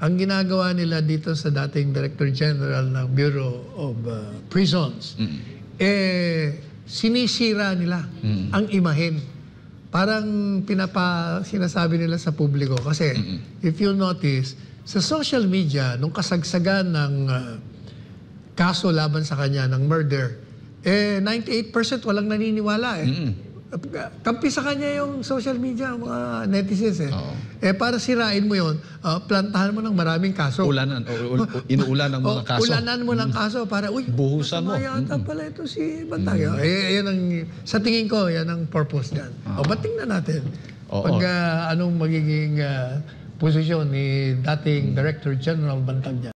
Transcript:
ang ginagawa nila dito sa dating Director General ng Bureau of Prisons, sinisira nila ang imahen. Parang sinasabi nila sa publiko. Kasi if you notice, sa social media, nung kasagsagan ng kaso laban sa kanya ng murder, 98% walang naniniwala Kampi sa kanya yung social media, mga netizens para sirain mo yun, plantahan mo ng maraming kaso. Inuulan ng mga kaso. Ulanan mo ng kaso para, buhusan mo. Yata pala ito si Bantag. Sa tingin ko, yan ang purpose niyan. Ba't tingnan natin? Pag anong magiging posisyon ni dating Director General Bantag niya.